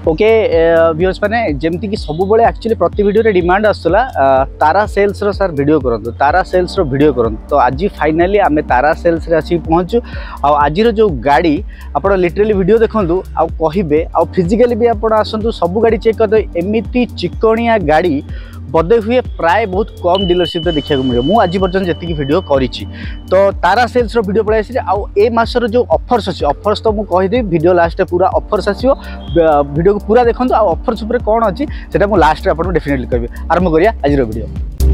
Okay viewers माने जेमती कि सब बेले एक्चुअली प्रति वीडियो रे डिमांड आसला तारा सेल्स रो सर वीडियो करंतु तारा सेल्स रो वीडियो करंतु। तो आज फाइनली आमे तारा सेल्स रे आसी पहुंचू आ आज रो जो गाड़ी आपण लिटरली वीडियो देखंतु आ कहिबे आ फिजिकली भी आपण आसंतु सब गाड़ी चेक करदे एमिति चिकणिया गाड़ी बदे हुए प्राय बहुत कम डीलरशिप देखा मिले मुझे आज पर्यटन जी वीडियो करी। तो तारा सेल्स रो वीडियो पड़े आउ ए मासर जो ऑफर्स अच्छे ऑफर्स तो मुझे कहीदेवी वीडियो लास्ट पूरा ऑफर्स आसो वीडियो को पूरा देखो आ ऑफर्स उपर कौन अच्छी से लास्ट आपको डेफिनेटली कहि आरंभ करिया आज वीडियो।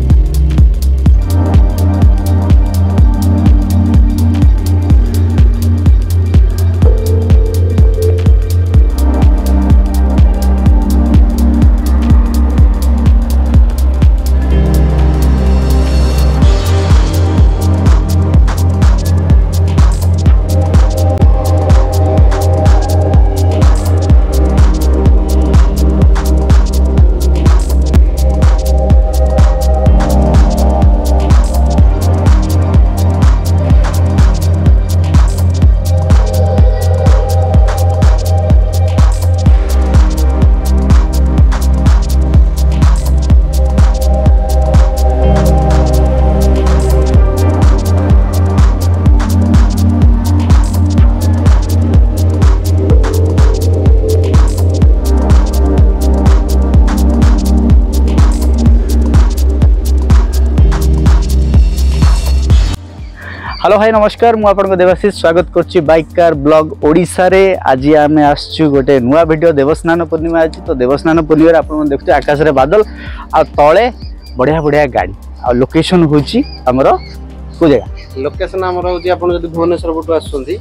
हेलो भाई नमस्कार मु आपन को देवाशीष स्वागत करछि बाइक कार ब्लॉग ओडिसा रे। आज आम आसछु गोटे नुआ वीडियो देवस्नान पूर्णिमा आज तो देवस्नान पूर्णिमा आपन देखते आकाश रे बादल आ तळे बढ़िया बढ़िया गाड़ी आ लोकेशन होछि हमर को जगह लोकेशन हमर होछि आपन जदी भुवनेश्वर बटु आछुंती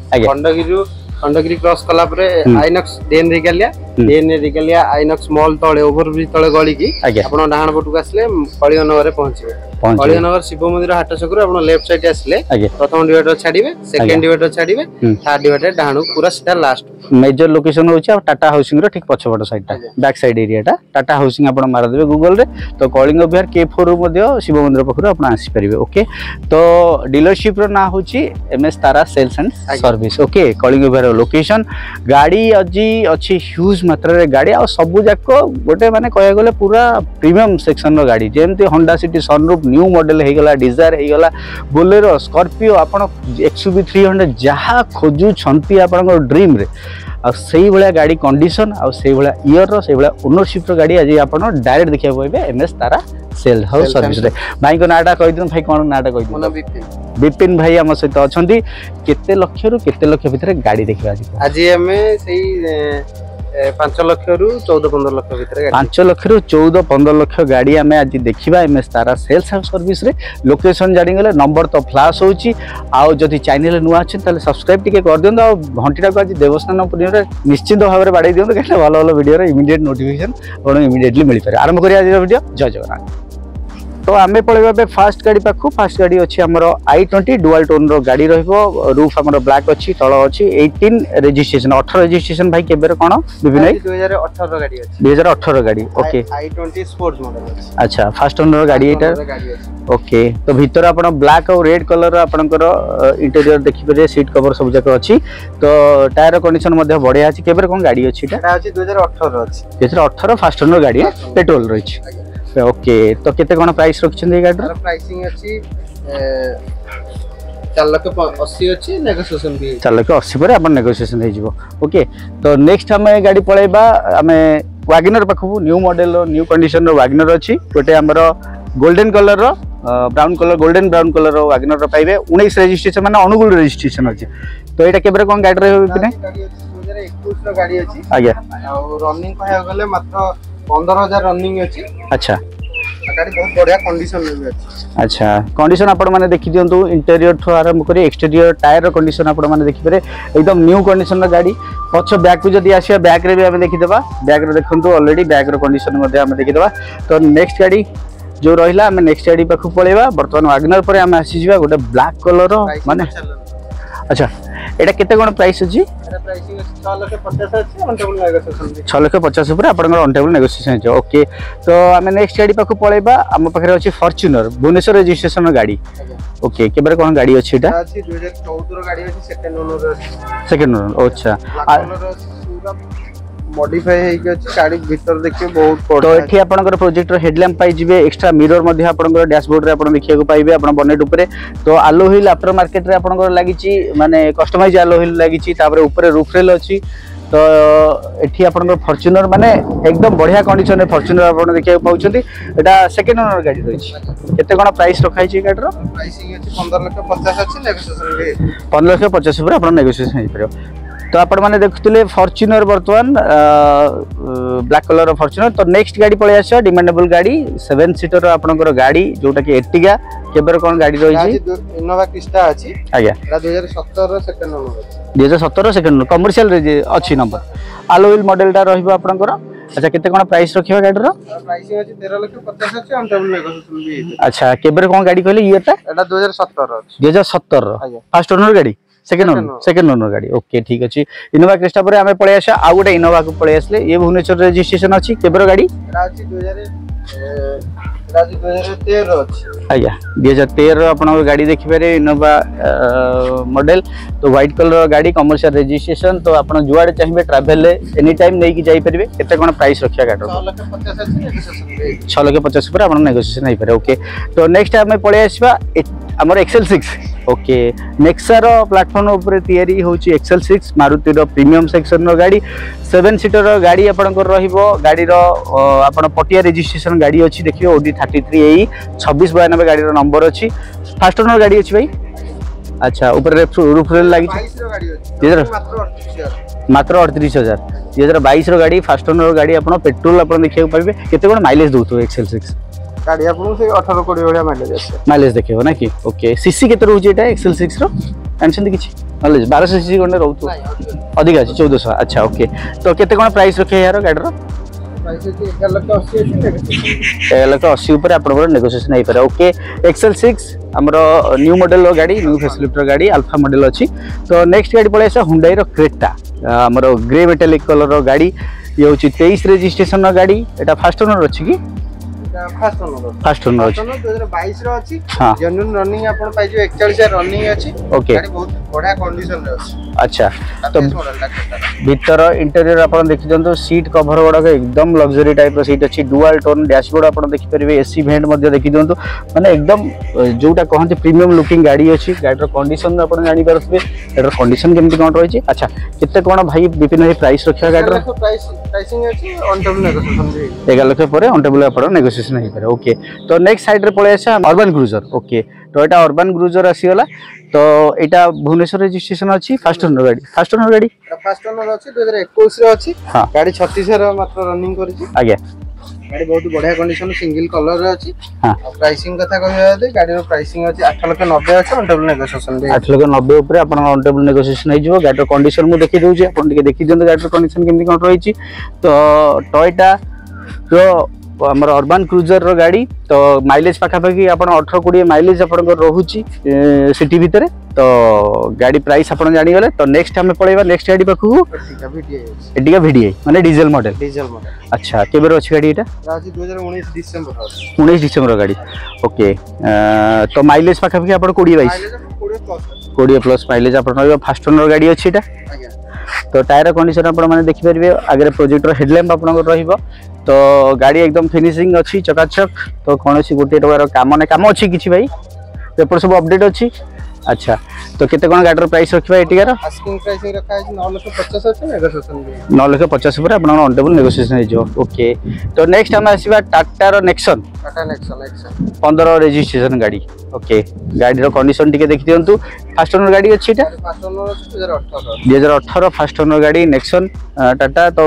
खंडगिरी क्रॉस कला परे आइनॉक्स डेन रिगालिया आइनॉक्स मॉल तळे ओवरब्रिज तळे गली की आपन डाहाण बटु आसले कलियनगर रे पहुंचिबे। कलियनगर शिव मंदिर हाट सकरू आपन लेफ्ट साइड आसले प्रथम डिवाइडर छाड़िबे सेकंड डिवाइडर छाड़िबे थर्ड डिवाइडर डाहाण पूरा सीधा लास्ट मेजर लोकेशन होछि टाटा हाउसिंग रो ठीक पछपट साइड टा बैक साइड एरिया टा टाटा हाउसिंग आपन मार देबे गूगल रे तो कलिंग बिहार K4 रो मध्ये शिव मंदिर पखरो आपन आसी परिबे। ओके तो डीलरशिप रो ना होछि MS Tara sales and service. Okay Kalinga Vihar location गाड़ी अजी अच्छी ह्यूज मात्रा रे गाड़ी आ सब जाक गोटे माने कहया गले पूरा प्रीमियम सेक्शन रो गाड़ी जेमती Honda City sunroof new model हे गला डिजायर हे गला बोलेरो स्कॉर्पियो आपन XUV 300 जहा खोजु छंती आपन ड्रीम रे आ सही भलिया गाड़ी कंडीशन आ सही भलिया ईयर रो सही भलिया ओनरशिप रो गाड़ी आज आपन डायरेक्ट देखिया पइबे MS Tara sale house service रे। भाई को नाटा कहि दिन भाई कोन नाटा कहि दिन विपिन भाई हम सहित अछंती केते लक्ष रु केते लक्ष भितर गाड़ी देखिबा आज हमें सही 5 लाख रु 14-15 लाख भितर 5 लाख रु 14-15 लाख गाड़ी हमें आज देखिबा MS Tara sales house service रे। लोकेशन जानि गले नंबर तो फ्लैश होची आ जदि चैनल नुआ अछि ताले सब्सक्राइब टिके कर दियौ आ घंटीटा को आज देवस्नान पूर्णिमा रे निश्चित भाव रे बाडै दियौ केते भलो भलो वीडियो रे इमीडिएट नोटिफिकेशन आपण इमीडिएटली मिल पारे। आरंभ करिया आज वीडियो जय जगन्नाथ। तो आमे पळेबा फास्ट गाड़ी पाखु फास्ट गाड़ी अछि हमरो i20 डुअल टोन रो गाड़ी रहबो रूफ हमरो ब्लैक अछि तळ अछि 18 रजिस्ट्रेशन 18 रजिस्ट्रेशन भाई केबेर कोन विपिन भाई 2018 रो गाड़ी अछि 2018 गाड़ी। ओके i20 स्पोर्ट्स मॉडल अछि अच्छा फास्ट ओनर रो गाड़ी एटा। ओके तो भीतर आपण ब्लैक और रेड कलर आपनकर इंटीरियर देखि परे सीट कवर सब जक अछि तो टायर कंडीशन मध्ये बढ़िया अछि केबेर कोन गाड़ी अछि एटा अछि 2018 अछि 2018 फास्ट ओनर गाड़ी पेट्रोल रहिछि। ओके तो केते कोन प्राइस रखछन ए गाड़ी रो प्राइसिंग अछि 4,80,000 अछि नेगोशिएशन भी 4,80,000 पर अपन नेगोशिएशन हे जिवो। ओके तो नेक्स्ट हम गाड़ी पळेबा हमें वैगनर पाखु न्यू मॉडल रो न्यू कंडीशन रो वैगनर अछि गोटे हमरो गोल्डन कलर रो brown colour golden brown colour रो वैगनर रो पाइबे 19 रजिस्ट्रेशन माने अनुकूल रजिस्ट्रेशन अछि। तो एटा केबरे कोन गाड़ी रहबे कि नै 2021 रो गाड़ी अछि आज्ञा और रनिंग कहया गले मात्र 15,000 रनिंग अछि। अच्छा गाड़ी बहुत बढ़िया कंडीशन में अछि। अच्छा कंडीशन आपण माने देखि दियंतु इंटीरियर ठो आरंभ करी एक्सटीरियर टायर रो कंडीशन आपण माने देखि पारे एकदम न्यू कंडीशन रो गाड़ी पछ बैक को जदी आसीया बैक रे भी हम देखि देबा बैक रे देखंतु ऑलरेडी बैक रो कंडीशन मध्ये हम देखि देबा। तो नेक्स्ट गाड़ी जो रहिला हम नेक्स्ट गाड़ी पाखु पळेबा वर्तमान वैगनर पर हम आसी जिबा गोटे ब्लैक कलर रो माने अच्छा एटा केते कोन प्राइस अछि एटा प्राइसिंग 6,50,000 अछि ऑन टेबल नेगोशिएशन 6,50,000 ऊपर आपन ऑन टेबल नेगोशिएशन अछि। ओके तो हम नेक्स्ट गाड़ी पाखु पळेबा हम पाखरे अछि फॉर्च्यूनर भुवनेश्वर रजिस्ट्रेशन गाड़ी। ओके केबरे कोन गाड़ी अछि एटा अछि 2014 रो गाड़ी अछि सेकंड ओनर अच्छा मॉडिफाई हेकी अछि गाड़ी भीतर देखिए बहुत तो एठी आपनकर प्रोजेक्टर हेडलैम्प पाई जिवे एक्स्ट्रा मिरर मध्ये आपनकर डैशबोर्ड रे आपन देखिया को पाइबे आपन बनेट ऊपर तो आलो व्हील आफ्टर मार्केट रे आपनकर लागिची माने कस्टमाइज आलो व्हील लागिची तापरे ऊपर रूफ रेल अछि तो एठी आपनकर फॉर्च्यूनर माने एकदम बढ़िया कंडीशन रे फॉर्च्यूनर आपन देखिया पाउछंती एटा सेकंड ओनर गाड़ी रहिछि केते कोन प्राइस रखाइ छि गाडी रो प्राइसिंग अछि 15,50,000 अछि नेगोशिएशन रे 15,50,000 ऊपर आपन नेगोशिएशन हे परयो तो आपण माने देखुतले फॉर्च्यूनर वर्तमान ब्लैक कलर फॉर्च्यूनर तो नेक्स्ट गाड़ी पळे आछो डिमांडेबल गाड़ी 7 सीटर आपनकर गाड़ी जोटा कि एर्टिगा केबर कोन गाड़ी रहि छि इनोवा क्रिस्टा अछि आज्ञा एटा 2017 रो सेकंड ओनर अछि 2017 सेकंड कमर्शियल रे अछि नंबर अलोविल मॉडल टा रहइबो आपनकर अच्छा केते कोन प्राइस रखिबा गाड़ी रो प्राइसिंग अछि 13,50,000 अछि ऑन टेबल नेगोशिएशन भी अच्छा केबर कोन गाड़ी कहले येटा एटा 2017 अछि 2017 रो फर्स्ट ओनर गाड़ी सेकंड ओनर गाड़ी ओके ठीक अछि इनोवा क्रिस्टा पर हमें पळे आशा आ गोटे इनोवा को पळे आसले ये भुवनेश्वर रजिस्ट्रेशन अछि केबर गाड़ी एटा अछि 2013 अछि आज्ञा 2013 आपन गाड़ी देखि पारे इनोवा मॉडल तो व्हाइट कलर गाड़ी कमर्शियल रजिस्ट्रेशन तो आपन जुआडे चाहिबे ट्रैवल एनी टाइम नै कि जाई परिबे केते कोन प्राइस रखिया गाडी 6,50,000 अछि नेगोशिएशन 6,50,000 पर आपन नेगोशिएशन नै पारे ओके तो नेक्स्ट हमें पळे आसीबा हमर एक्सेल 6 ओके नेक्सा रो प्लेटफॉर्म ऊपर तयारी होची एक्सेल 6 मारुति रो प्रीमियम सेक्शन रो गाड़ी 7 सीटर रो गाड़ी आपन को रहिबो गाड़ी रो आपन पटिया रजिस्ट्रेशन गाड़ी अछि देखियो ओडी 33 2692 गाड़ी रो नंबर अछि फास्ट ओनर गाड़ी अछि भाई अच्छा ऊपर रूफ रेल लागि 22 रो गाड़ी अछि मात्र 38,000 2022 रो गाड़ी फास्ट ओनर गाड़ी आपन पेट्रोल आपन देखियो पाइबे केते कोन माइलेज दोतो एक्सेल 6 गाड़ी आपन से 18-20 बढिया माइलेज अछि माइलेज देखियो ना कि ओके सीसी केते रहउची एटा एक्सेल 6 रो टेंशन किछि माइलेज 1200 सीसी कोन रहउतो अधिक अछि 1400 अच्छा ओके तो केते कोन प्राइस रखे यार गाडी रो प्राइस अछि 1,80,000 1,80,000 ऊपर आपन नेगोशिएशन नै पारे ओके एक्सेल 6 हमरो न्यू मॉडल रो गाड़ी न्यू फेसिलिटी रो गाड़ी अल्फा मॉडल अछि तो नेक्स्ट गाड़ी पळे आसा हुंडई रो क्रेटा हमरो ग्रे मेटालिक कलर रो गाड़ी ये होची 23 रजिस्ट्रेशन रो गाड़ी एटा फास्ट ओनर अछि की फास्ट ओनर अछि 2022 रो अछि जेन्युइन रनिंग आपन पाइ जो 41 रनिंग अछि ओके गाड़ी बहुत बढ़िया कंडीशन रे अछि अच्छा तो भीतर इंटीरियर आपन देखि जंतो सीट कवर गुडा एकदम लग्जरी टाइप रो सीट अछि डुअल टोन डैशबोर्ड आपन देखि परिबे एसी वेंट मध्ये देखि जंतो माने एकदम जोटा कहंती प्रीमियम लुकिंग गाड़ी अछि गाड़ी रो कंडीशन आपन जानि परथबे एटर कंडीशन केमति कोन रहै छै अच्छा केते कोन भाई विपिन भाई प्राइस रखिया गाड़ी रो प्राइसिंग अछि ऑन टेबल नेगोशिएशन भी 1 लाख पर ऑन टेबल आपन नेगोशिएशन हे करे ओके तो नेक्स्ट साइड रे पळे आछा अर्बन क्रूजर ओके तो एटा अर्बन क्रूजर आसीगला तो एटा भुवनेश्वर रजिस्ट्रेशन अछि फास्ट ओनर गाड़ी फास्ट ओनर अछि 2021 रे अछि गाड़ी 36 रे मात्र रनिंग करि छी आज्ञा गाड़ी बहुत बढ़िया कंडीशन सिंगल कलर रे अछि हां प्राइसिंग कथा कहया दे गाड़ी रो प्राइसिंग अछि 8,90,000 अछि ऑन टेबल नेगोशिएशन दे 8,90,000 ऊपर आपन ऑन टेबल नेगोशिएशन हे जिवो गाड़ी रो कंडीशन मु देखि दउची आपन के देखि जंतो गाड़ी रो कंडीशन केमति कोन रहि छी तो टोयोटा रो हमर अर्बन क्रूजर रो गाड़ी तो माइलेज पाखा पाखी अपन 18-20 माइलेज अपन रहूची सिटी भीतर तो गाड़ी प्राइस अपन जानि गले तो नेक्स्ट हमें पळेबा नेक्स्ट गाड़ी पाखु एटिका वीडीआई माने डीजल मॉडल अच्छा केबेर अछि गाड़ी एटा 2019 डिसेंबर 19 डिसेंबर गाड़ी ओके तो माइलेज पाखा पाखी अपन 20 प्लस माइलेज अपन रहबा फास्ट ओनर गाड़ी अछि एटा तो टायर कंडीशन अपन माने देखि परिबे आगे प्रोजेक्टर हेडलैम्प अपन रहइबो तो गाड़ी एकदम फिनिशिंग अच्छी चकाचक तो कौन सी गोटे टकार काम ने काम अच्छी किछि भाई पेपर सब अपडेट अच्छी अच्छा तो केते कोन गाडर प्राइस रखबा एटिकार आस्किंग प्राइसिंग रखा है 9,50,000 अछि नेगोशिएशन 9,50,000 पर आपण ऑन टेबल नेगोशिएशन हे जो ओके तो नेक्स्ट हम आसीबा टाटा रो नेक्सन 15 रजिस्ट्रेशन गाड़ी ओके गाड़ी रो कंडीशन टिके देखि दियंतु फास्ट ओनर गाड़ी अछि एटा फास्ट ओनर 2018 फास्ट ओनर गाड़ी नेक्सन टाटा तो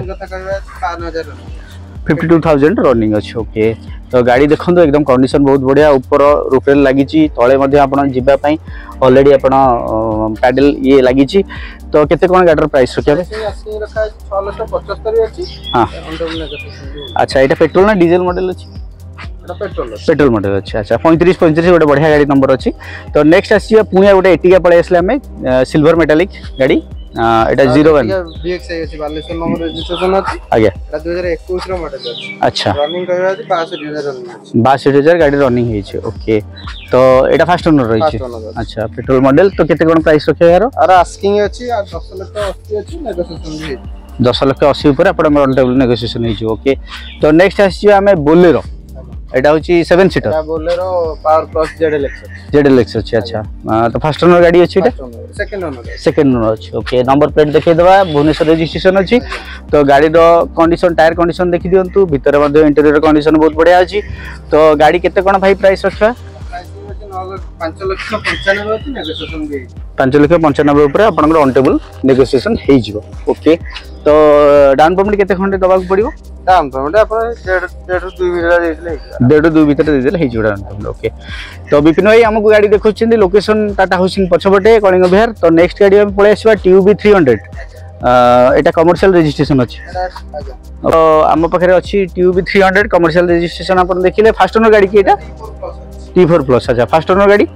52,000 रनिंग अछि ओके तो गाड़ी देखो तो एकदम कंडीशन बहुत बढ़िया ऊपर रूफरेल लागि छि तळे मध्ये आपण जिबा पई ऑलरेडी आपण पैडल ये लागि छि तो केते कोन गाडर प्राइस रखिया आस्किंग रखा है 6,75,000 अछि हां अच्छा एटा पेट्रोल ना डीजल मॉडल अछि पेट्रोल मॉडल अच्छा अच्छा 35 गोटे बढ़िया गाड़ी नंबर अच्छी तो नेक्स्ट आसी पुणी गोटे एटिका पळे आसले हमें सिल्वर मेटालिक गाड़ी एटा 01 बीएक्सआई अछि बालेश्वर नंबर रजिस्ट्रेशन अछि आज्ञा एटा 2021 रो मॉडल अछि अच्छा रनिंग कहया अछि 62,000 रनिंग अछि 62,000 गाड़ी रनिंग हे छै ओके तो एटा फास्ट ओनर रही छै अच्छा पेट्रोल मॉडल तो केते कोन प्राइस रखे यार और आस्किंग अछि 10,80,000 अछि नेगोशिएशन भी 10 लाख 80 ऊपर आपण ऑन टेबल नेगोशिएशन हे जो ओके। तो नेक्स्ट आसी हमें बोलेरो एटा होची 7 सीटर एटा बोलेरो पावर प्लस जेडएलएक्स अछि। अच्छा तो फर्स्ट ओनर गाड़ी अछि एटा सेकंड ओनर अछि ओके। नंबर प्लेट देखै दबा भुवनेश्वर रजिस्ट्रेशन अछि। तो गाड़ी रो कंडीशन टायर कंडीशन देखि दियंतु भितर मध्ये इंटीरियर कंडीशन बहुत बढ़िया अछि। तो गाड़ी केते कोन भाई प्राइस रखा 5,95,000 ऊपर आपन ऑन टेबल नेगोशिएशन हे जिवो ओके। तो डाउन पेमेंट केते खंडे दबा पड़िबो डाउन पेमेंट अपन 1.5-2 भीतर दे देले हे जिवो डाउन पेमेंट ओके। तो विपिन भाई हमको गाड़ी देखुछिन लोकेशन टाटा हाउसिंग पछबटे कलिंग बिहार। तो नेक्स्ट गाड़ी हम पळे आसीबा टीयूबी 300 एटा कमर्शियल रजिस्ट्रेशन अछि। तो हम पाखरे अछि टीयूबी 300 कमर्शियल रजिस्ट्रेशन अपन देखिले। फर्स्ट ओनर गाड़ी की एटा T4 प्लस। अच्छा फर्स्ट ओनर गाड़ी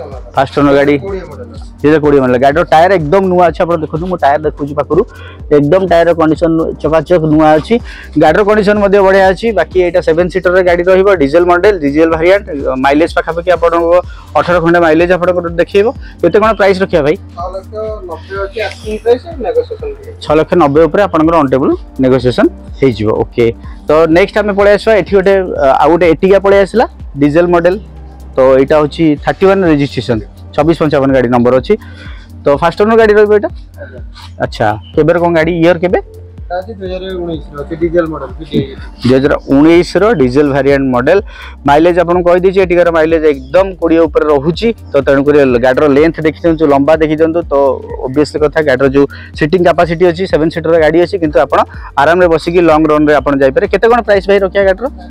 2020 मॉडल गाड़ी टायर एकदम नुआ अछि। आपण देखु मो टायर देखुची पाखरु एकदम टायर कंडीशन चकाचक नुआ अछि। गाड़ी कंडीशन मध्ये बढ़िया अछि। बाकी एटा 7 सीटर रे गाड़ी रहिबो diesel model diesel variant mileage पाखा पाखी आपण 18 खंडे माइलेज आपण देखिबो। केते कोन प्राइस रखिया भाई 6,90,000 अछि आस्किंग प्राइस नेगोशिएशन 6,90,000 ऊपर आपण ऑन टेबल नेगोशिएशन हे जिवो ओके। तो नेक्स्ट हमें पळे आसवा एठी गोटे आ गोटे एटिका पळे आसला डीजल मॉडल। तो एटा होची 31 रजिस्ट्रेशन 2655 गाड़ी नंबर अछि। तो फर्स्ट ओनर गाड़ी रहबो एटा। अच्छा केबेर कोन गाड़ी ईयर केबे 2019 रो डीजल मॉडल 2019 रो डीजल वेरिएंट मॉडल। माइलेज आपन कहि दी छी एटिकार माइलेज एकदम 20 ऊपर रहूची। तो तण करी गाड़ी रो लेंथ देखि जंतु लंबा देखि जंतु तो ऑब्वियसली कथा गाड़ी रो जो सीटिंग कैपेसिटी अछि 7 सीटर गाड़ी अछि। किंतु आपन आराम रे बसी की लॉन्ग रन रे आपन जाई पारे। केते कोन प्राइस भाई रखिया गाड़ी रो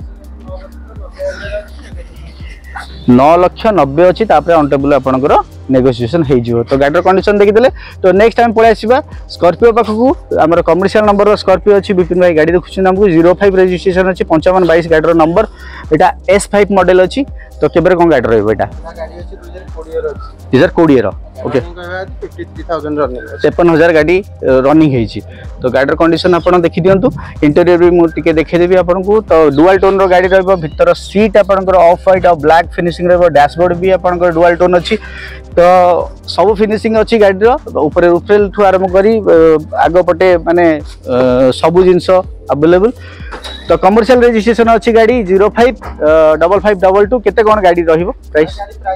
9,90,000 अछि। तापर ऑन टेबल आपनकर नेगोशिएशन हे जिवो। तो गाड़ी कंडीशन देखि देले। तो नेक्स्ट टाइम पळे आसीबा स्कॉर्पियो पाखकू हमर कमर्शियल नंबर रो स्कॉर्पियो अछि। विपिन भाई गाड़ी देखुछन हमकू 05 रजिस्ट्रेशन अछि 5522 गाड़ी रो नंबर एटा S5 मॉडल अछि। तो केबरे कोन गाड़ी रहबो एटा गाड़ी अछि 2020 रो 2020 रो ओके 53,000 रनिंग 53,000 गाड़ी रनिंग हे छि। तो गाड़ी कंडीशन आपण देखि दियंतु इंटीरियर भी मु टिके देखि देबी आपन को। तो डुअल टोन रो गाड़ी रहबो भितर सीट आपनकर ऑफ व्हाइट और ब्लैक फिनिशिंग रहबो। डैशबोर्ड भी आपनकर डुअल टोन अछि। तो सब फिनिशिंग अछि गाड़ी रो ऊपर रूफेल ठु आरंभ करी आगो पटे माने सब जिंस अवेलेबल। तो कमर्शियल रजिस्ट्रेशन अछि गाड़ी 055522 केते कोन गाड़ी रहिबो प्राइस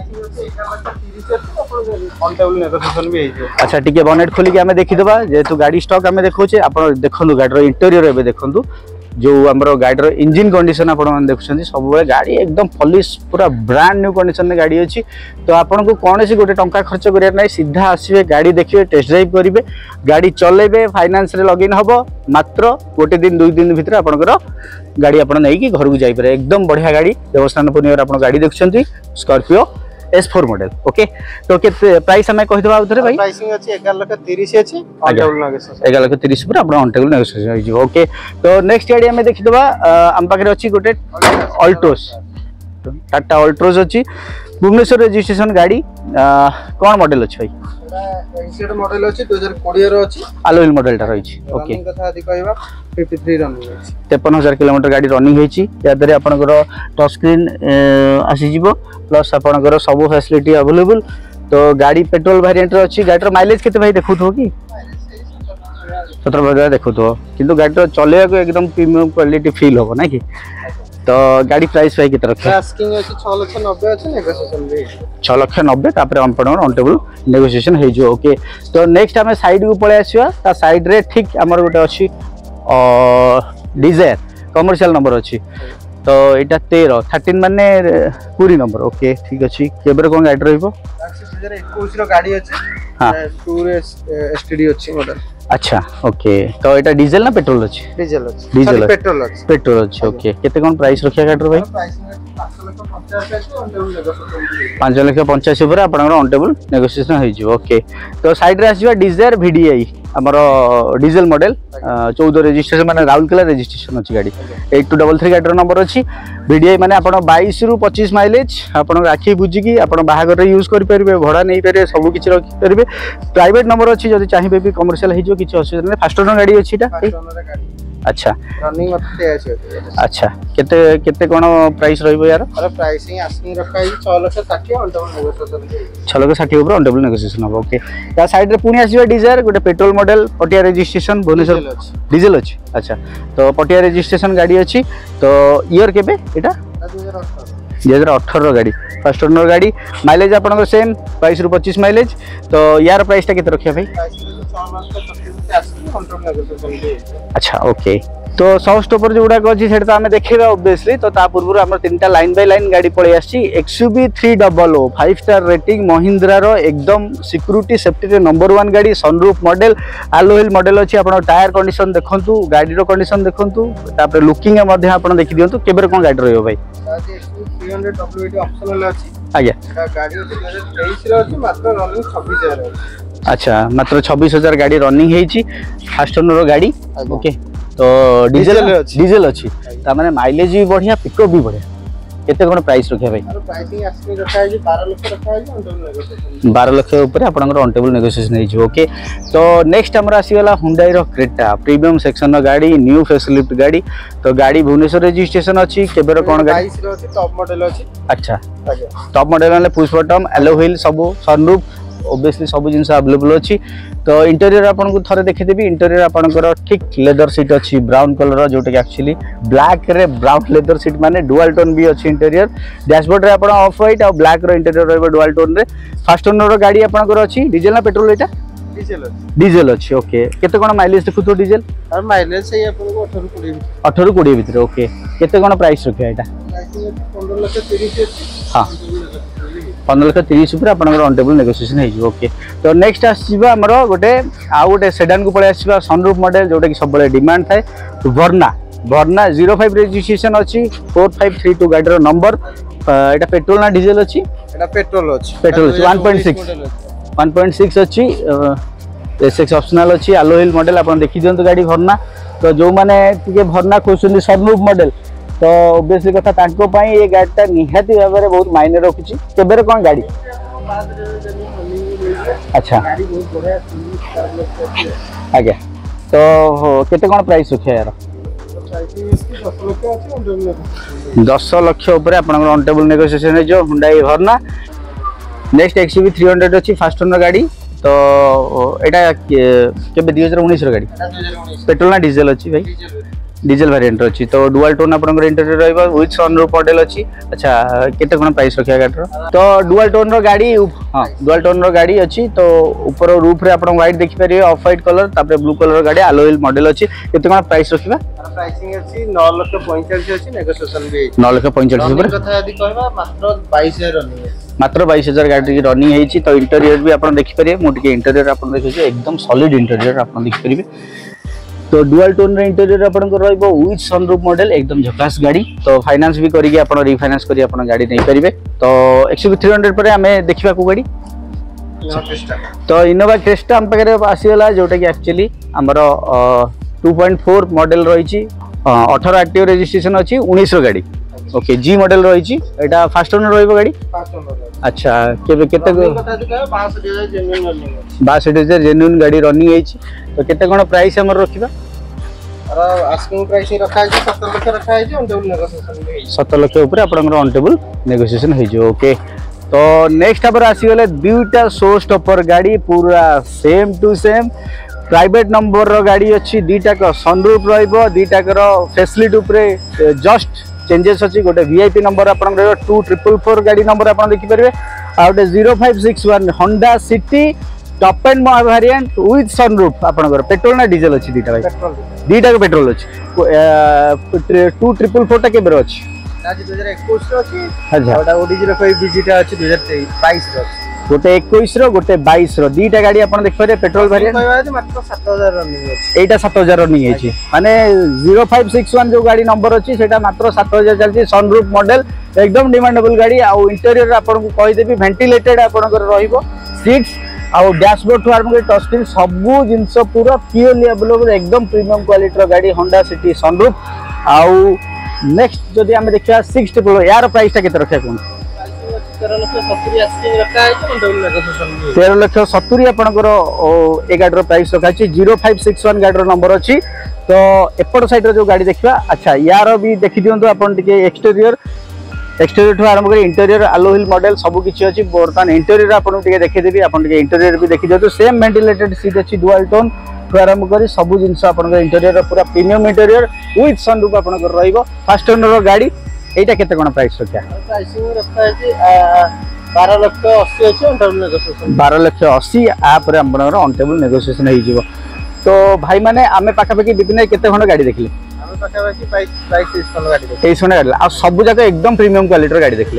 ऑन टेबल नेगोशिएशन भी हे। अच्छा ठीक है बनेट खोली के हमें देखि देबा जेतु गाड़ी स्टॉक हमें देखौचे। आपण देखंदु गाड़ी रो इंटीरियर एबे देखंदु जो हमरो गाड़ी रो इंजन कंडीशन आपण मन देखुछन्ती सब बेले गाड़ी एकदम पॉलिश पूरा ब्रांड न्यू कंडीशन में गाड़ी अछि। तो आपण को कोनसी गोटे टंका खर्च करिया नै सीधा आसीबे गाड़ी देखिबे टेस्ट ड्राइव करिवे गाड़ी चलेबे फाइनेंस रे लॉगिन हबो मात्र गोटे दिन 2 दिन भीतर आपनकर गाड़ी आपण नै कि घर को जाई पारे। एकदम बढ़िया गाड़ी देवस्थान पूर्णिया आपण गाड़ी देखुछन्ती स्कॉर्पियो S4 मॉडल ओके। तो केते प्राइस हमें कहि दबा उधरे भाई प्राइसिंग अछि 11,30,000 अछि ऑन टेबल नेगोशिएशन 11,30,000 पर आपण ऑन टेबल नेगोशिएशन होई जो ओके। तो नेक्स्ट गाड़ी हमें देखि दबा हम पाखरे अछि गोटे अल्ट्रोस टाटा अल्ट्रोस अछि भुवनेश्वर रजिस्ट्रेशन गाड़ी कोन मॉडल अछि भाई एक्सेड मॉडल अछि 2020 रो अछि अलोइल मॉडल टा रहिछि ओके। कथा आदि कहबा 53 रनिंग अछि 53,000 किलोमीटर गाड़ी रनिंग होइछि। या दरे आपनकर टच स्क्रीन आसी जिवो प्लस आपनकर सब फैसिलिटी अवेलेबल। तो गाड़ी पेट्रोल वेरिएंट रो अछि। गाड़ी रो माइलेज केते भाई देखुथो कि 17,000 देखुथो किंतु गाड़ी रो चलेया को एकदम प्रीमियम क्वालिटी फील होबो ना कि। तो गाड़ी प्राइस भाई केते रखा आस्किंग अछि 6,90,000 अछि नेगोशिएशन भी 6,90,000 तापर आपण ऑन टेबल नेगोशिएशन हे जो ओके। तो नेक्स्ट हमें साइड को पळे आसीबा ता साइड रे ठीक हमर गोटे अछि डिजायर कमर्शियल नंबर अछि। तो एटा 13 माने पूरी नंबर ओके ठीक अछि। केबरे कोन गाड़ी रहइबो 2021 रो गाड़ी अछि। हां टूर एसटीडी अछि मॉडल। अच्छा ओके। तो एटा डीजल ना पेट्रोल अछि डीजल अछि डीजल पेट्रोल अछि ओके। केते कोन प्राइस रखिया गाड़ी रो भाई 5,85,000 ऊपर आपण ऑन टेबल नेगोशिएशन होई जिवो ओके। तो साइड रे आसीबा डिजायर VDI हमरो डीजल मॉडल 14 रजिस्ट्रेशन माने राउरकेला रजिस्ट्रेशन अछि गाड़ी 8233 गाड़ी रो नंबर अछि। VDI माने आपण 22 रु 25 माइलेज आपण राखी बुझी की आपण बाहागर रे यूज करि परिबे भड़ा नै परिबे सब किछ रखि परिबे। प्राइवेट नंबर अछि जदि चाहिबे भी कमर्शियल हे जो किछ असुविधा नै। फास्ट ओनर गाड़ी अछि ता अच्छा रनिंग मत 83 अच्छा केते केते कोन प्राइस रहइबो यार अरे प्राइसिंग आस्किंग रखा है 6,60,000 ऑन टेबल नेगोशिएशन 6,60,000 ऊपर ऑन टेबल नेगोशिएशन हो ओके या साइड रे पुनी आसीबा डिजायर गोटे पेट्रोल मॉडल पटिया रजिस्ट्रेशन भुवनेश्वर डीजल अछि अच्छा तो पटिया रजिस्ट्रेशन गाड़ी अछि तो ईयर केबे एटा 2018 गाड़ी फर्स्ट ओनर गाड़ी माइलेज आपन सेम 22 रु 25 माइलेज तो यार प्राइस टा केते रखिया भाई अच्छा ओके तो सब स्टॉपर जोड़ा अच्छी से देखा ऑब्वियसली तो पूर्व आम तीनटा लाइन बाय लाइन गाड़ी पड़े एक्सयूवी 300 5 स्टार रेटिंग महिंद्रा रो एकदम सिक्योरिटी सेफ्टी रे नंबर 1 गाड़ी सनरूफ मॉडल एलॉय मॉडल अच्छी आप टायर कंडीशन देखंतु गाड़ी रो कंडीशन देखंतु तापर लुकिंग मध्ये आप देखि दियंतु केबे कोन गाड़ी रहयो भाई 300 डब्ल्यूटी ऑप्शनल अछि आज्ञा गाड़ी 2023 रो अछि मात्र रनिंग 26000 अछि अच्छा मात्र 26000 गाड़ी रनिंग हेची फास्ट ओनर गाड़ी ओके तो डीजल अच्छी माने माइलेज भी बढ़िया पिकअप भी बढ़िया केते कोन प्राइस रखिया भाई प्राइसिंग आस्किंग रखा है 12 लाख रखा है ऑन टेबल नेगोशिएशन 12 लाख ऊपर आपनकर ऑन टेबल नेगोशिएशन हे ओके तो नेक्स्ट हमरा आसी वाला Hyundai रो क्रेटा प्रीमियम सेक्शन रो गाड़ी न्यू फेसलिफ्ट गाड़ी तो गाड़ी भुवनेश्वर रजिस्ट्रेशन अच्छी केबे रो कोन गाड़ी 22 रो अछि टॉप मॉडल अछि अच्छा टॉप मॉडल वाले पुश बटन एलो व्हील सब सनरूफ ऑब्वियसली सब जिनस अवेलेबल अच्छी तो इंटीरियर आपन को थरे देखि देबी इंटीरियर आपनकर ठीक लेदर सीट अच्छी ब्राउन कलर जोटा कि एक्चुअली ब्लैक रे ब्राउन लेदर सीट माने डुअल टोन भी अच्छी इंटीरियर डैशबोर्ड रे आपन ऑफ व्हाइट और ब्लैक रो इंटीरियर रहबो डुअल टोन रे फर्स्ट ओनर रो गाड़ी आपनकर अच्छी डीजल ना पेट्रोल एटा डीजल अच्छी ओके केते कोन माइलेज देखु तो डीजल और माइलेज से आपन को 18 20 भीतर ओके केते कोन प्राइस रखिया एटा 15 लाख 30 अछि हां 15 लाख 30 ऊपर आपन ऑन टेबल नेगोशिएशन हे ओके तो नेक्स्ट आसीबा हमरो गोटे आ गोटे सेडान को पळे आसीबा सनरूफ मॉडल जोटा कि सब बळे डिमांड थाए वर्ना 05 रजिस्ट्रेशन अछि 4532 गाड़ी रो नंबर एटा पेट्रोल ना डीजल अछि एटा पेट्रोल अछि 1.6 अच्छी एसएक्स ऑप्शनल अच्छी एलो व्हील मॉडल आप देखि दियंतु गाड़ी भरना तो जो माने टिके भरना खोजछन सनरूफ मॉडल तो ऑब्वियसली कथा तांको पई ये गाड़ीटा निहाती भाबरे बहुत मायने रखुची केबेरे कोन गाड़ी अच्छा गाड़ी बहुत बढ़िया आगे तो केते कोन प्राइस रखिया यार 10 लाख ऊपर आपन ऑन टेबल नेगोशिएशन है जो Hyundai भरना नेक्स्ट एक्सयूवी 300 अच्छी फास्ट ओनर गाड़ी तो एटा केबे 2019 रो गाड़ी पेट्रोल ना डीजल अच्छी भाई डीजल वेरिएंट अच्छी तो डुअल टोन आपनकर इंटीरियर रहबा विथ सनरूफ मॉडल अच्छी अच्छा केते कोन प्राइस रखिया गाड़ी रो तो डुअल टोन रो गाड़ी हां डुअल टोन रो गाड़ी अच्छी तो ऊपर रूफ रे आपन व्हाइट देखि परिए ऑफ व्हाइट कलर तापर ब्लू कलर गाड़ी एलो व्हील मॉडल अच्छी केते कोन प्राइस रखिबा प्राइसिंग अछि 9,45,000 अछि नेगोशिएशन भी 9,45,000 ऊपर कथा यदि कहबा मात्र 22,000 रनिंग मात्र 22,000 गाड़ी रनिंग हेची तो इंटीरियर भी आपन देखि परिए मोटिके इंटीरियर आपन देखि एकदम सॉलिड इंटीरियर आपन देखि परिबे तो डुअल टोन रे इंटीरियर आपन को रहबो विथ सनरूफ मॉडल एकदम झकास गाड़ी तो फाइनेंस भी करिके आपन रिफाइनेंस करी आपन गाड़ी नै परिबे तो एक्सयूवी 300 पर हमें देखिबा को गाड़ी तो इनोवा क्रेस्टा हम पकरे आसीला जोटा कि एक्चुअली हमर 2.4 मॉडल रहिची 18 एक्टिव रजिस्ट्रेशन अछि 19 रो गाड़ी ओके जी मॉडल रहिची एटा फास्ट ओनर रहबो गाड़ी फास्ट ओनर अच्छा केबे केते 62,000 जेन्युइन गाड़ी रनिंग हेची तो केते कोन प्राइस हमर रखिबा और आस्किंग प्राइस रखा है 17 लाख रखा है ऑन टेबल नेगोशिएशन है 17 लाख ऊपर आपनकर ऑन टेबल नेगोशिएशन हे जो ओके तो नेक्स्ट पर आसी गले दुईटा शो स्टॉपर गाड़ी पूरा same to same private number रो गाड़ी अच्छी दीटा का सनरूफ रहइबो दीटा का फैसिलिटी ऊपर जस्ट चेंजेस अच्छी गोटे वीआईपी नंबर आपन 2444 गाड़ी नंबर आपन देखि परबे आ गोटे 0561 Honda City top end variant with sunroof आपन पेट्रोल ना डीजल अच्छी दीटा भाई दीटा का पेट्रोल अच्छी 2444 टा केबे अछि आज 2021 रो अछि अच्छा ओडा ओडीजी रो बीजीटा अछि 2022 रो गोटे 21 रो गोटे 22 रो दीटा गाड़ी आपन देख पारे पेट्रोल वेरिएंट मात्र 7000 रनिंग अछि एटा 7000 रनिंग हेची माने 0561 जो गाड़ी नंबर अछि सेटा मात्र 7000 चलची सनरूफ मॉडल एकदम डिमांडेबल गाड़ी आ इंटीरियर आपन को कहि देबी वेंटिलेटेड आपन को रहिबो सीट्स आ डैशबोर्ड टू आर्म के टच स्क्रीन सब जिंस पूरा प्योरली अवेलेबल एकदम प्रीमियम क्वालिटी रो गाड़ी होंडा सिटी सनरूफ आ नेक्स्ट जदि हम देखिया 6 ट्रिपल यार प्राइस ता केते रखिया कोन 13,70,000 आपंकर ए गाड़ी प्राइस रखा 0561 गाड़ी नंबर अच्छी। तो एपट साइड जो गाड़ी देखा अच्छा यार भी देखी दिंतु आपन एक्सटेरियर ठू आरंभ कर इंटेरियर आलोहिल मॉडल सबकि अच्छी। बर्तमान इंटेरियर आपको देखीदेवी इंटेरियर भी देखी दिखाँ सेम वेंटिलेटेड सीट अच्छी डुअल टोन ठू आरंभ कर सब जिन आप इंटेरियर पूरा प्रीमियम इंटेरियर विथ सनरूफ आप फास्ट ओनर गाड़ी एटा केते कोन प्राइस रखा प्राइसिंग रखा है 12,80,000 12,80,000 आप ऑन टेबल नेगोशिएशन हो जिवो। तो भाई माने आमे पाखापाखि विपिन केते खंड गाड़ी देखले आमे पाखापाखि 22 खंड गाड़ी देखले 23 खंड गाड़ी आ सब जगह एकदम प्रीमियम क्वालिटी गाड़ी देखले।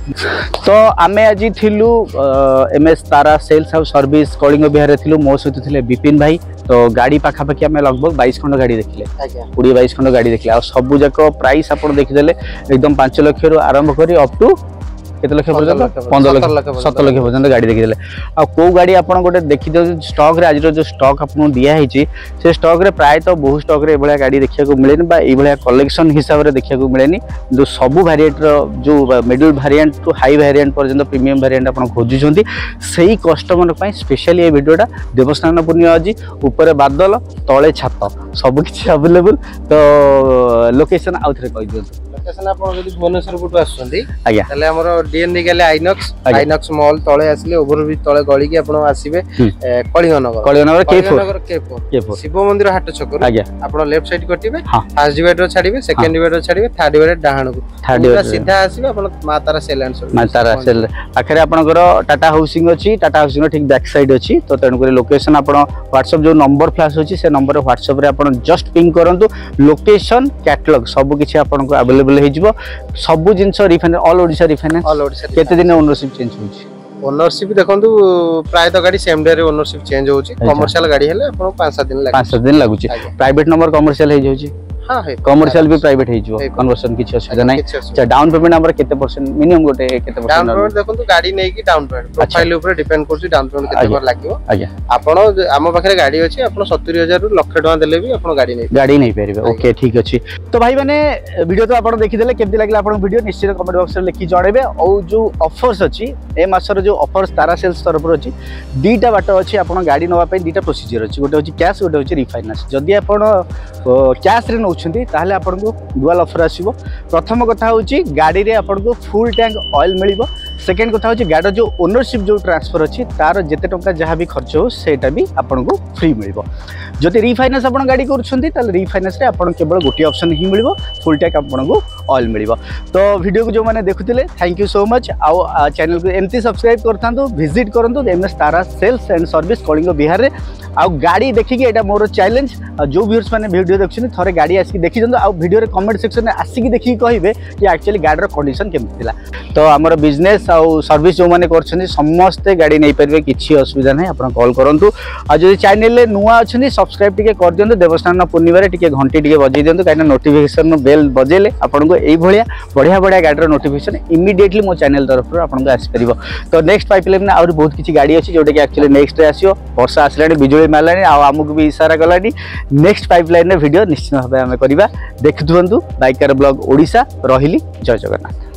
तो आमे आज थिलु MS Tara sales house service Kalinga Vihar थिलु मो सहित थिले विपिन भाई। तो गाड़ी पाखापाखि आमे लगभग 22 खंड गाड़ी देखले 20-22 खंड गाड़ी देखले आ सब जगह प्राइस आपण देखिदेले एकदम 5 लाख रु आरंभ करी अप टू केते लाख पर्यंत 15 लाख 7 लाख पर्यंत गाड़ी देखिदेले। आ को गाड़ी आपण गोटे देखि दो स्टॉक रे आज जो स्टॉक आपन दिया हिची से स्टॉक रे प्राय तो बहुत स्टॉक रे एभलिया गाड़ी देखिया को मिलेनी बा एभलिया कलेक्शन हिसाब रे देखिया को मिलेनी। जो सब वेरिएंट रो जो middle variant to high variant पर्यंत प्रीमियम वेरिएंट आपण खोजुछंती सही कस्टमर पई स्पेशली ए वीडियोटा देवस्थान पूर्णिमा आज ऊपर बादल तळे छात सब किछि अवेलेबल। तो लोकेशन आउथरे कहि दियौ लोकेशन आपण जदी भुवनेश्वर पुट आछंती आज्ञा तले हमरो डीएन निगले आइनॉक्स मॉल तळे आसले ओवरब्रिज तळे गळी की आपण आसीबे कलिंगनगर के4 शिव मंदिर हाट छक आज्ञा आपण लेफ्ट साइड कटिबे फर्स्ट डिवाइडर छाडिबे सेकंड डिवाइडर छाडिबे थर्ड डिवाइडर डाहाण को पूरा सीधा आसीबे आपण Maa Tara sale and service Maa Tara sale आखरे आपनकर टाटा हाउसिंग अछि टाटा हाउसिंग ठीक बैक साइड अछि। तो तेनु करे लोकेशन आपण व्हाट्सएप जो नंबर फ्लैश अछि से नंबर व्हाट्सएप रे आपण जस्ट पिंग करंतु लोकेशन कैटलॉग सब किछि आपण को अवेलेबल हे जिवो सब जिंस रिफाइनर ऑल ओडिसा रिफाइनर केते दिन ओनरशिप चेंज होछि ओनरशिप देखंतु प्राय तो गाड़ी सेम डे रे ओनरशिप चेंज होछि कमर्शियल गाड़ी हेले आपण 5-7 दिन लागै 5-7 दिन लागुछि प्राइवेट नंबर कमर्शियल हे जाउछि हां है कमर्शियल भी प्राइवेट हे जिवो कन्वर्सन किछ असुविधा नै। अच्छा डाउन पेमेंट हमर केते परसेंट मिनिमम गोटे केते परसेंट डाउन पेमेंट देखंतु गाड़ी नै की डाउन पेमेंट प्रोफाइल ऊपर डिपेंड करछि डाउन पेमेंट केते पर लागिवो आज्ञा आपण हम पाखरे गाड़ी अछि आपण 70,000 रु लाख टका देले भी आपण गाड़ी नै परिबे। ओके ठीक अछि। तो भाई माने वीडियो तो आपण देखि देले केमति लागला आपण वीडियो निश्चित कमेंट बॉक्स रे लिखि जणेबे और जो ऑफर्स अछि ए मासर जो ऑफर्स तारा सेल्स तरफ रो अछि दीटा बाट अछि आपण गाड़ी नवा पे दीटा प्रोसीजर अछि गोटे अछि कैश गोटे अछि रिफाइनेंस। जदि आपण कैश रे नउछंती ताहले आपण को डुअल ऑफर आसीबो। प्रथम कथा होची गाड़ी रे आपण को फुल टैंक ऑयल मिलिबो। सेकंड कथा होची गाड़ी जो ओनरशिप जो ट्रांसफर अछि तार जेते टंका जहां भी खर्च हो सेटा भी आपण को फ्री मिलिबो। जदि रिफाइनेंस आपण गाड़ी करूछंती ताले रिफाइनेंस रे आपण केवल गोटी ऑप्शन ही मिलिबो फुल टैंक आपण को ऑयल मिलिबो। तो वीडियो को जो माने देखुतिले थैंक यू सो मच। आ चैनल को एमती सब्सक्राइब करथांतु विजिट करंतु MS Tara sales and service Kalinga Vihar रे। आ गाड़ी देखिके एटा मोर चैलेंज जो व्यूअर्स माने वीडियो देखछन थरे गाड़ी आसी देखि जंतु आ वीडियो रे कमेंट सेक्शन में आसिक देखि कहबे कि एक्चुअली गाड़ी रो कंडीशन केमति थिला। तो हमर बिजनेस आ सर्विस जो माने करछन समस्त गाड़ी नै परबे किछि असुविधा नै आपण कॉल करंतु। आ जदि चैनल ले नुवा अछनी सब्सक्राइब टिके कर दियंतु देवस्थान पूर्णिमा रे टिके घंटी टिके बजै दियंतु काइना नोटिफिकेशन बेल बजेले आपण को एई भलिया बढ़िया बढ़िया गाड़ी रो नोटिफिकेशन इमीडिएटली मो चैनल तरफ आपण को आसी परिबो। तो नेक्स्ट पाइपलाइन में और बहुत किछि गाड़ी अछि जोटे कि एक्चुअली नेक्स्ट रे आसीओ वर्षा आसलानी बिजुली मारलानी आ हमकु भी इशारा गलानी नेक्स्ट पाइपलाइन रे वीडियो निश्चित भाबे हमें करबा। देखथुंतु बाइकर ब्लॉग ओडिशा रहिली जय जगन्नाथ।